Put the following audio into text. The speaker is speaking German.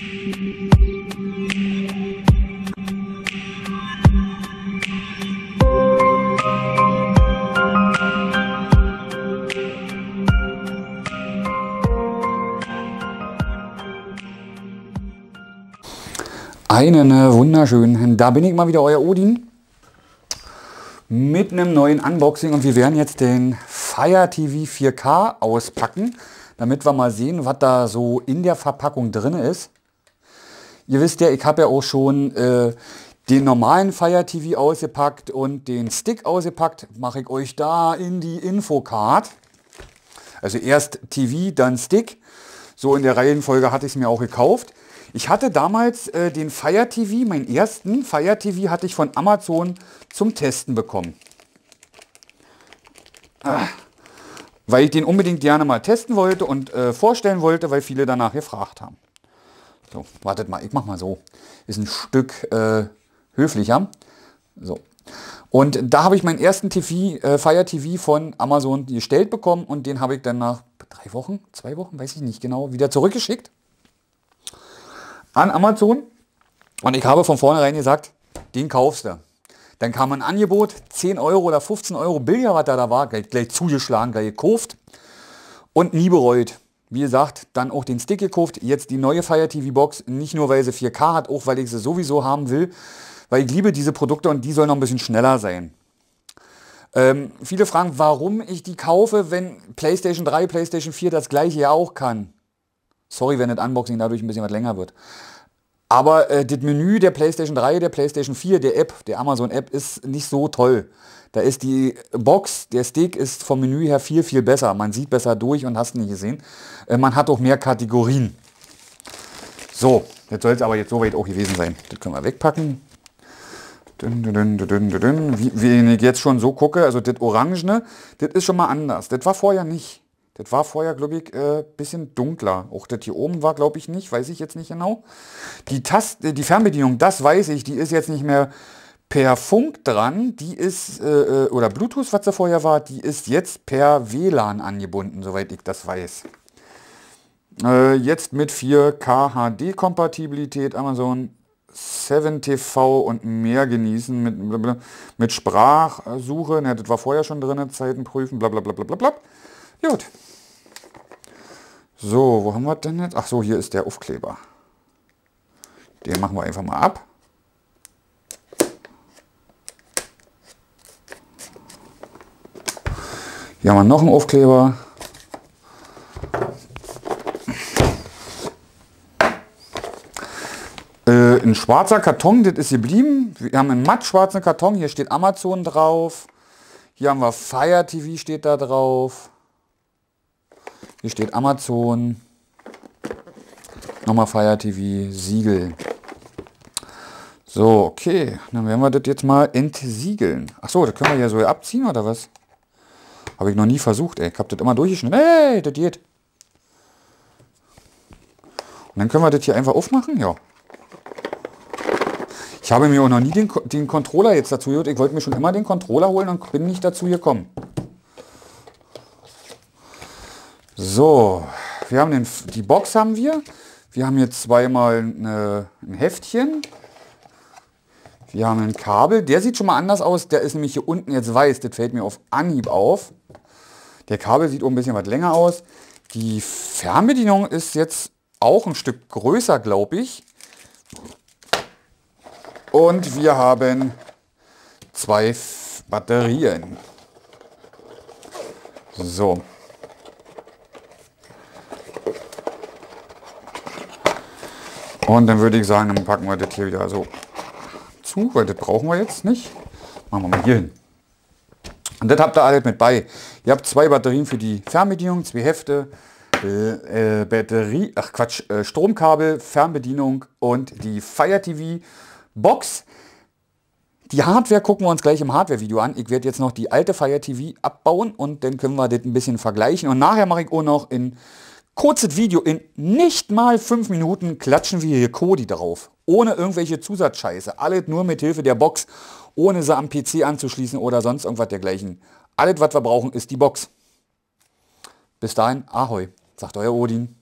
Einen wunderschönen, da bin ich mal wieder, euer Odin, mit einem neuen Unboxing und wir werden jetzt den Fire TV 4K auspacken, damit wir mal sehen, was da so in der Verpackung drin ist. Ihr wisst ja, ich habe ja auch schon den normalen Fire TV ausgepackt und den Stick ausgepackt, mache ich euch da in die Infocard. Also erst TV, dann Stick, so in der Reihenfolge hatte ich es mir auch gekauft. Ich hatte damals den Fire TV, meinen ersten Fire TV hatte ich von Amazon zum Testen bekommen. Weil ich den unbedingt gerne mal testen wollte und vorstellen wollte, weil viele danach gefragt haben. So, wartet mal, ich mach mal so. Ist ein Stück höflicher. So. Und da habe ich meinen ersten Fire TV von Amazon gestellt bekommen und den habe ich dann nach 3 Wochen, 2 Wochen, weiß ich nicht genau, wieder zurückgeschickt an Amazon und ich habe von vornherein gesagt, den kaufst du. Dann kam ein Angebot, 10 Euro oder 15 Euro billiger, was da war, gleich zugeschlagen, gleich gekauft und nie bereut. Wie gesagt, dann auch den Stick gekauft, jetzt die neue Fire TV Box, nicht nur weil sie 4K hat, auch weil ich sie sowieso haben will, weil ich liebe diese Produkte und die sollen noch ein bisschen schneller sein. Viele fragen, warum ich die kaufe, wenn PlayStation 3, PlayStation 4 das gleiche ja auch kann. Sorry, wenn das Unboxing dadurch ein bisschen was länger wird. Aber das Menü der PlayStation 3, der PlayStation 4, der App, der Amazon App ist nicht so toll. Da ist die Box, der Stick ist vom Menü her viel, viel besser. Man sieht besser durch und hast nicht gesehen. Man hat auch mehr Kategorien. So, jetzt soll es aber jetzt soweit auch gewesen sein. Das können wir wegpacken. Wie ich jetzt schon so gucke, also das Orangene, das ist schon mal anders. Das war vorher nicht. Das war vorher, glaube ich, ein bisschen dunkler. Auch das hier oben war, glaube ich, nicht. Weiß ich jetzt nicht genau. Die Fernbedienung, das weiß ich, die ist jetzt nicht mehr per Funk dran. Die ist, oder Bluetooth, was da vorher war, die ist jetzt per WLAN angebunden, soweit ich das weiß. Jetzt mit 4K HD-Kompatibilität, Amazon 7 TV und mehr genießen mit Sprachsuche. Ne, das war vorher schon drin, Zeiten prüfen, bla bla bla bla bla bla. Gut. So, wo haben wir denn jetzt? Ach so, hier ist der Aufkleber. Den machen wir einfach mal ab. Hier haben wir noch einen Aufkleber. Ein schwarzer Karton, das ist geblieben. Wir haben einen matt schwarzen Karton, hier steht Amazon drauf. Hier haben wir Fire TV, steht da drauf. Hier steht Amazon, nochmal Fire TV, Siegel. So, okay, dann werden wir das jetzt mal entsiegeln. Achso, das können wir ja so abziehen oder was? Habe ich noch nie versucht, ey. Ich habe das immer durchgeschnitten. Hey, das geht. Und dann können wir das hier einfach aufmachen, ja. Ich habe mir auch noch nie den Controller jetzt dazu geholt. Ich wollte mir schon immer den Controller holen und bin nicht dazu gekommen. So, wir haben die Box haben wir. Wir haben hier zweimal ein Heftchen. Wir haben ein Kabel. Der sieht schon mal anders aus. Der ist nämlich hier unten jetzt weiß. Das fällt mir auf Anhieb auf. Der Kabel sieht auch ein bisschen was länger aus. Die Fernbedienung ist jetzt auch ein Stück größer, glaube ich. Und wir haben 2 Batterien. So. Und dann würde ich sagen, dann packen wir das hier wieder so zu, weil das brauchen wir jetzt nicht. Machen wir mal hier hin. Und das habt ihr alles mit bei. Ihr habt 2 Batterien für die Fernbedienung, 2 Hefte, Stromkabel, Fernbedienung und die Fire TV Box. Die Hardware gucken wir uns gleich im Hardware-Video an. Ich werde jetzt noch die alte Fire TV abbauen und dann können wir das ein bisschen vergleichen. Und nachher mache ich auch noch in kurzes Video, in nicht mal 5 Minuten klatschen wir hier Kodi drauf. Ohne irgendwelche Zusatzscheiße. Alles nur mit Hilfe der Box, ohne sie am PC anzuschließen oder sonst irgendwas dergleichen. Alles, was wir brauchen, ist die Box. Bis dahin, Ahoi, sagt euer Odin.